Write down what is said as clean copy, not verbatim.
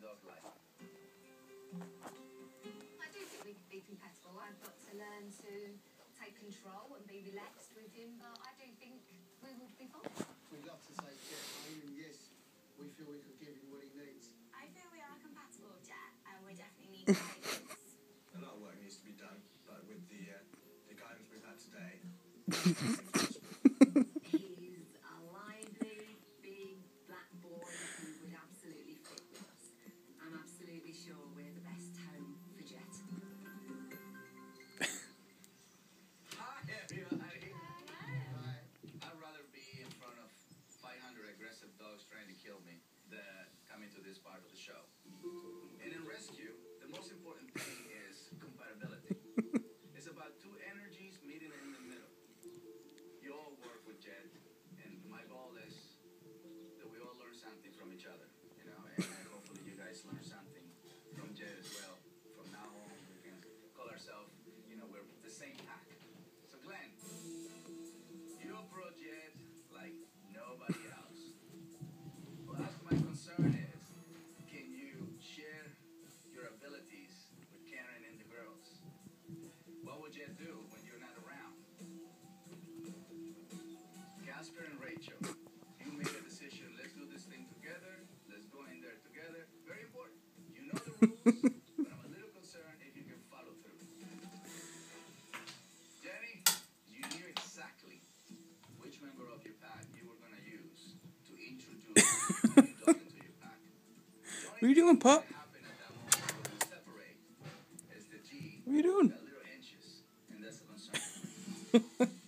dog like? I do think we could be compatible. I've got to learn to take control and be relaxed with him, but I do think we would be fine. We'd love to take Jet home, and yes, we feel we could give him what he needs. I feel we are compatible, Jet, and we definitely need guidance. A lot of work needs to be done, but with the guidance we've had today, He's a lively, big, black boy who would absolutely fit with us. I'm absolutely sure we're the best home for Jet. Hi, everybody. I'd rather be in front of 500 aggressive dogs trying to kill me than coming to this part of the show. And in rescue, the most important thing is compatibility. It's about two energies meeting in the middle. You all work with Jed, and my goal is that we all learn something from each other, you know, and hopefully you guys learn something from Jed as well. From now on, we can call ourselves, you know, we're the same pack. So Glenn, you approach Jed like nobody else. Well, that's my concern is, can you share your abilities with Karen and the girls? What would Jed do when you're not around? Casper and Rachel, you made a decision. Let's do this thing together. Let's go in there together. Very important. You know the rules, but I'm a little concerned if you can follow through. Jenny, you knew exactly which member of your pack you were going to use to introduce a new dog into your pack. What are you doing, pup? What happened at that moment when we separate is the G What are you doing? got a little anxious, and that's a concern.